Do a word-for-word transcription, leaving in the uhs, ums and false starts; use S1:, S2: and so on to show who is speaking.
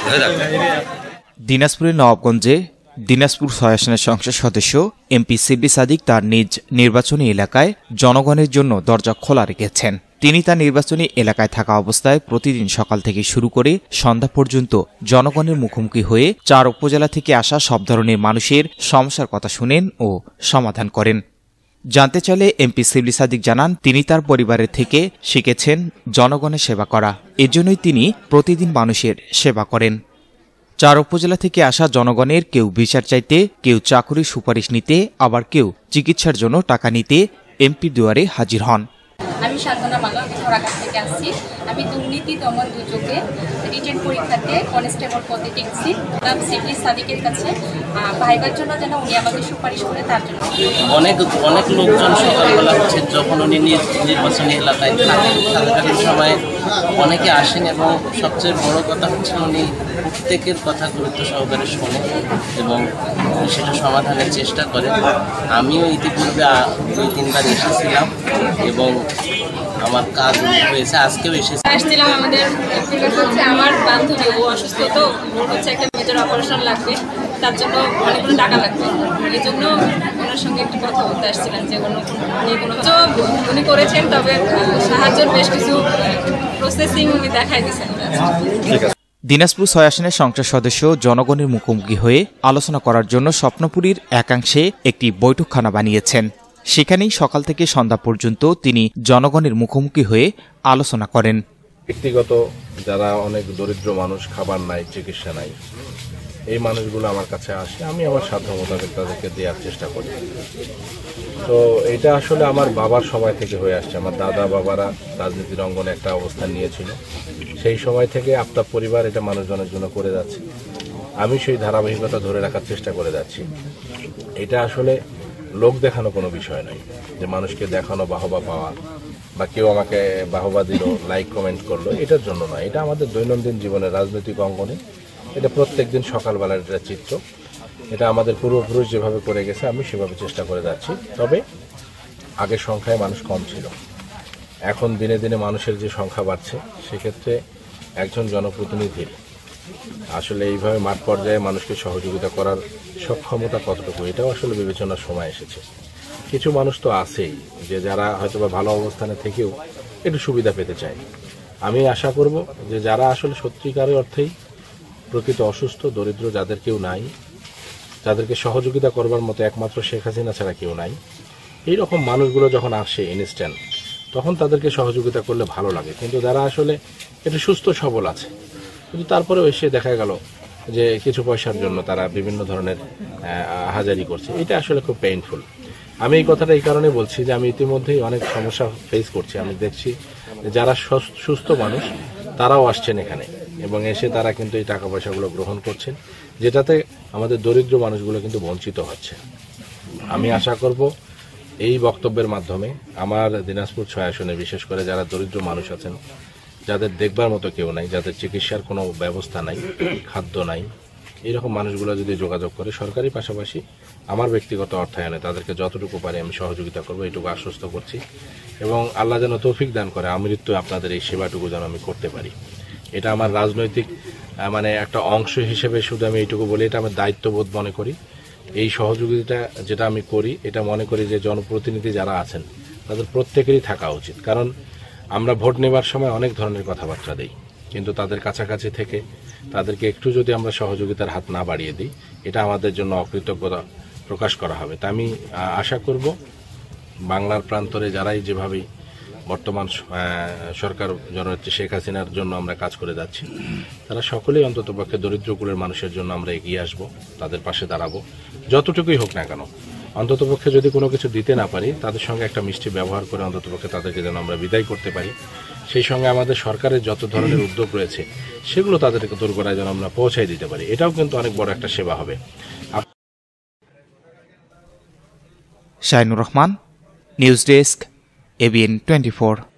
S1: দিনাজপুরের নবাবগঞ্জে দিনাজপুর ছয় আসনের সংসদ সদস্য এমপি শিবলি সাদিক তার নিজ নির্বাচনী এলাকায় জনগণের জন্য দরজা খোলা রেখেছেন। তিনি তার নির্বাচনী এলাকায় থাকা অবস্থায় প্রতিদিন সকাল থেকে শুরু করে সন্ধ্যা পর্যন্ত জনগণের মুখোমুখি হয়ে চার উপজেলা থেকে আসা সব ধরনের মানুষের সমস্যার কথা শুনেন ও সমাধান করেন। জানতে চাইলে এমপি শিবলি সাদিক জানান, তিনি তার পরিবারের থেকে শিখেছেন জনগণের সেবা করা। এজন্যই তিনি প্রতিদিন মানুষের সেবা করেন। চার উপজেলা থেকে আসা জনগণের কেউ বিচার চাইতে, কেউ চাকুরির সুপারিশ নিতে, আবার কেউ চিকিৎসার জন্য টাকা নিতে এমপির দুয়ারে হাজির হন।
S2: আমি সাধনা মালা ধরাঘাট থেকে আসছি। আমি দুর্নীতি দমন দুর্যোগে রিটেন পরীক্ষাতে কনস্টেবল পদে টিকছি। নাম শিবলি সাদিকের কাছে ভাইবার জন্য যেন উনি আমাকে সুপারিশ করে তার জন্য।
S3: অনেক অনেক লোকজন সকালবেলা হচ্ছে যখন উনি নির্বাচনী এলাকায় থাকেন থাকাকালীন সময়ে অনেকে আসেন এবং সবচেয়ে বড় কথা হচ্ছে উনি প্রত্যেকের কথা গুরুত্ব সহকারে শোনেন এবং সেটা সমাধানের চেষ্টা করেন। আমিও ইতিপূর্বে দুই তিনবার এসেছিলাম এবং আমার কাজ হয়েছে, আজকেও এসেছি।
S2: আসছিলাম আমাদের হচ্ছে আমার বান্ধবী, ও অসুস্থ, তো ওর হচ্ছে একটা মেজর অপারেশন লাগবে, তার জন্য অনেকগুলো টাকা লাগবে। এই জন্য ওনার সঙ্গে একটু কথা বলতে আসছিলাম যে কোনো কোনো উনি করেছেন, তবে সাহায্যের বেশ কিছু প্রসেসিং উনি দেখাই দিয়েছেন।
S1: দিনাজপুর ছয় আসনের সংসদ সদস্য জনগণের মুখোমুখি হয়ে আলোচনা করার জন্য স্বপ্নপুরীর একাংশে একটি বৈঠকখানা বানিয়েছেন। সেখানেই সকাল থেকে সন্ধ্যা পর্যন্ত তিনি জনগণের মুখোমুখি হয়ে আলোচনা করেন।
S4: ব্যক্তিগত যারা অনেক দরিদ্র মানুষ, খাবার নাই, চিকিৎসা নাই, এই মানুষগুলো আমার কাছে আসে, আমি আমার সাধ্য মোতাবেক তাদেরকে দেওয়ার চেষ্টা করি। তো এটা আসলে আমার বাবার সময় থেকে হয়ে আসছে। আমার দাদা বাবারা রাজনীতির অঙ্গনে একটা অবস্থান নিয়েছিল, সেই সময় থেকে আপনার পরিবার এটা মানুষজনের জন্য করে যাচ্ছে। আমি সেই ধারাবাহিকতা ধরে রাখার চেষ্টা করে যাচ্ছি। এটা আসলে লোক দেখানো কোনো বিষয় নয় যে মানুষকে দেখানো, বাহবা পাওয়া বা কেউ আমাকে বাহবা দিল, লাইক কমেন্ট করলো, এটার জন্য নয়। এটা আমাদের দৈনন্দিন জীবনের রাজনৈতিক অঙ্গনে এটা প্রত্যেক দিন সকালবেলার একটা চিত্র। এটা আমাদের পূর্বপুরুষ যেভাবে করে গেছে আমি সেভাবে চেষ্টা করে যাচ্ছি। তবে আগের সংখ্যায় মানুষ কম ছিল, এখন দিনে দিনে মানুষের যে সংখ্যা বাড়ছে, সেক্ষেত্রে একজন জনপ্রতিনিধির আসলে এইভাবে মাঠ পর্যায়ে মানুষকে সহযোগিতা করার সক্ষমতা কতটুকু, এটাও আসলে বিবেচনার সময় এসেছে। কিছু মানুষ তো আছেই যে যারা হয়তো বা ভালো অবস্থানে থেকেও একটু সুবিধা পেতে চায়। আমি আশা করব যে যারা আসলে সত্যিকারের অর্থেই প্রকৃত অসুস্থ, দরিদ্র, যাদের কেউ নাই, যাদেরকে সহযোগিতা করবার মতো একমাত্র শেখ হাসিনা ছাড়া কেউ নাই, এইরকম মানুষগুলো যখন আসে ইনস্ট্যান্ট, তখন তাদেরকে সহযোগিতা করলে ভালো লাগে। কিন্তু যারা আসলে একটু সুস্থ সবল আছে, কিন্তু তারপরেও এসে দেখা গেল যে কিছু পয়সার জন্য তারা বিভিন্ন ধরনের হাজারি করছে, এটা আসলে খুব পেইনফুল। আমি এই কথাটা এই কারণে বলছি যে আমি ইতিমধ্যেই অনেক সমস্যা ফেস করছি। আমি দেখছি যারা সুস্থ মানুষ তারাও আসছেন এখানে এবং এসে তারা কিন্তু এই টাকা পয়সাগুলো গ্রহণ করছেন, যেটাতে আমাদের দরিদ্র মানুষগুলো কিন্তু বঞ্চিত হচ্ছে। আমি আশা করব এই বক্তব্যের মাধ্যমে আমার দিনাজপুর ছয় আসনে বিশেষ করে যারা দরিদ্র মানুষ আছেন, যাদের দেখবার মতো কেউ নাই, যাদের চিকিৎসার কোনো ব্যবস্থা নাই, খাদ্য নাই, এইরকম মানুষগুলো যদি যোগাযোগ করে সরকারি পাশাপাশি আমার ব্যক্তিগত অর্থায়নে তাদেরকে যতটুকু পারি আমি সহযোগিতা করবো, এইটুকু আশ্বস্ত করছি। এবং আল্লাহ যেন তৌফিক দান করে আমৃত্যু আপনাদের এই সেবাটুকু যেন আমি করতে পারি। এটা আমার রাজনৈতিক মানে একটা অংশ হিসেবে শুধু আমি এইটুকু বলি, এটা আমার দায়িত্ববোধ মনে করি। এই সহযোগিতা যেটা আমি করি, এটা মনে করি যে জনপ্রতিনিধি যারা আছেন তাদের প্রত্যেকেরই থাকা উচিত। কারণ আমরা ভোট নেবার সময় অনেক ধরনের কথাবার্তা দিই, কিন্তু তাদের কাছাকাছি থেকে তাদেরকে একটু যদি আমরা সহযোগিতার হাত না বাড়িয়ে দিই, এটা আমাদের জন্য অকৃতজ্ঞতা প্রকাশ করা হবে। তা আমি আশা করব বাংলার প্রান্তরে যারাই যেভাবেই বর্তমান সরকার জননেত্রী শেখ হাসিনার জন্য আমরা কাজ করে যাচ্ছি, তারা সকলেই অন্ততপক্ষে দরিদ্রকুলের মানুষের জন্য আমরা এগিয়ে আসব, তাদের পাশে দাঁড়াবো, যতটুকুই হোক না কেন। অন্ততপক্ষে যদি কোনো কিছু দিতে না পারি, তাদের সঙ্গে একটা মিষ্টি ব্যবহার করে অন্ততপক্ষে তাদেরকে যেন আমরা বিদায় করতে পারি। সেই সঙ্গে আমাদের সরকারের যত ধরনের উদ্যোগ রয়েছে সেগুলো তাদেরকে দোরগোড়ায় যেন আমরা পৌঁছাই দিতে পারি, এটাও কিন্তু অনেক বড় একটা সেবা হবে।
S1: Shainur Rahman, news desk, ABN twenty four.